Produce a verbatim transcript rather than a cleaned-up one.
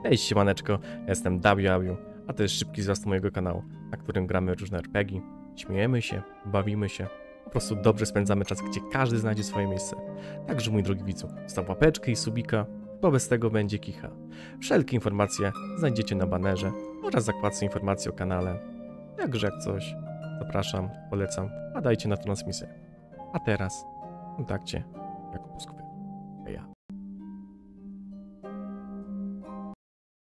Cześć, siemaneczko, ja jestem Dabiu Abiu, a to jest szybki zwiastun mojego kanału, na którym gramy różne er pe gie, śmiejemy się, bawimy się, po prostu dobrze spędzamy czas, gdzie każdy znajdzie swoje miejsce. Także mój drogi widzu, staw łapeczkę i subika, bo bez tego będzie kicha. Wszelkie informacje znajdziecie na banerze oraz zakładce informacji o kanale. Także jak coś, zapraszam, polecam, a dajcie na transmisję. A teraz w kontakcie jako Moskwy. Ja.